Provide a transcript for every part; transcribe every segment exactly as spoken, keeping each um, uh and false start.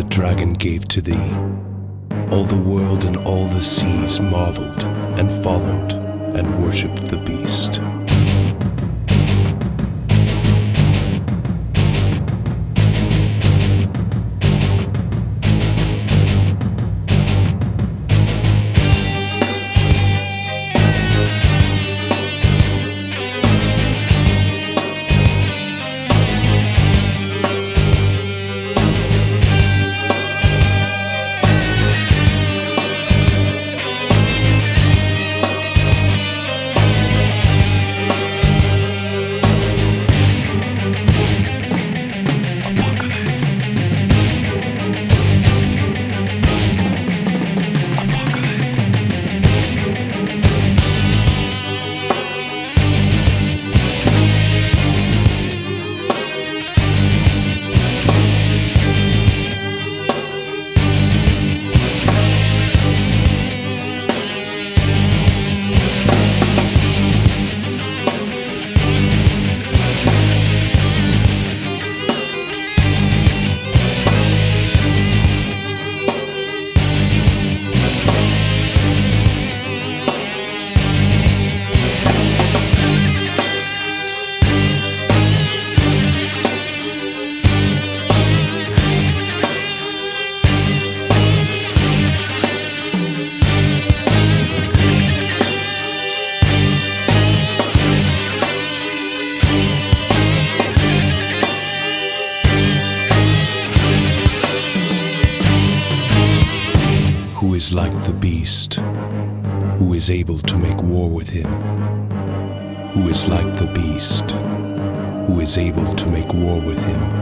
dragon gave to thee. All the world and all the seas marveled and followed and worshipped the beast. Who is like the beast, who is able to make war with him? Who is like the beast, who is able to make war with him?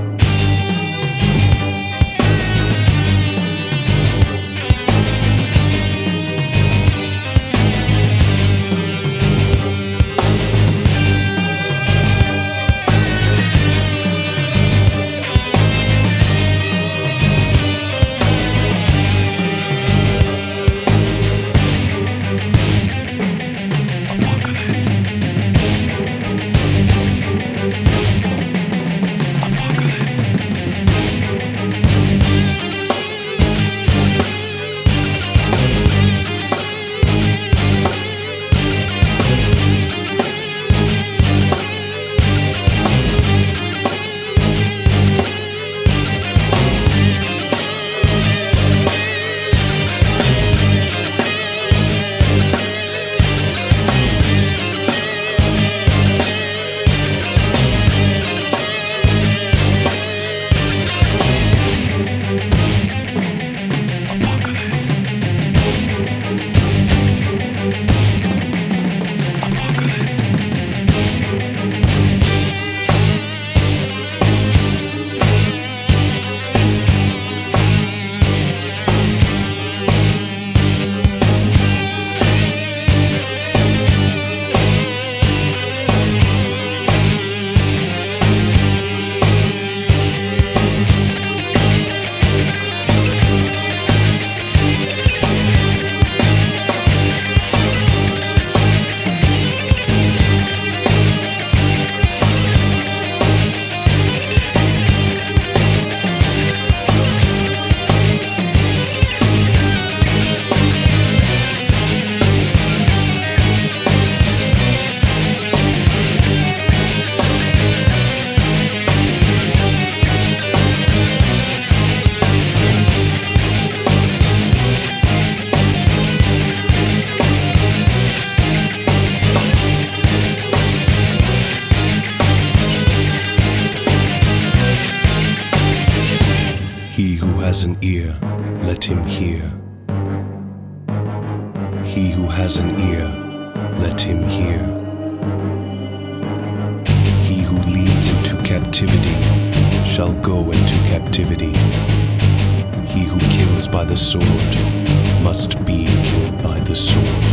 Has an ear, let him hear. He who has an ear, let him hear. He who leads into captivity shall go into captivity. He who kills by the sword must be killed by the sword.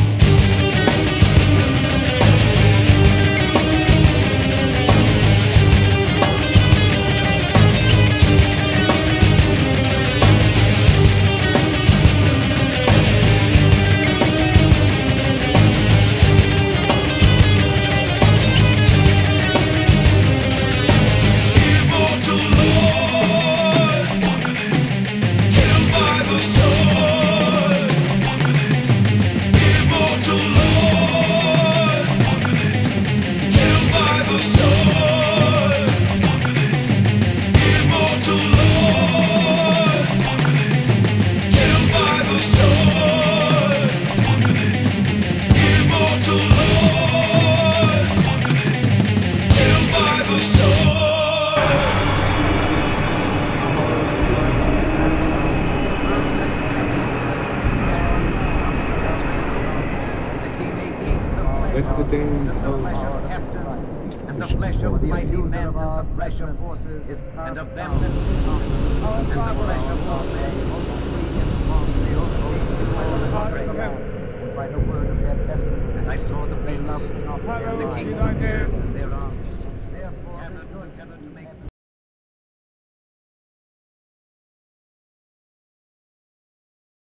the days the of flesh of captains, and the flesh of mighty men, and the flesh of horses, and of them that sit on them, and the flesh of all men, both free and bond, they also by the Father of heaven, and by the word of their testimony. And I saw the beast, and the kingdom, and their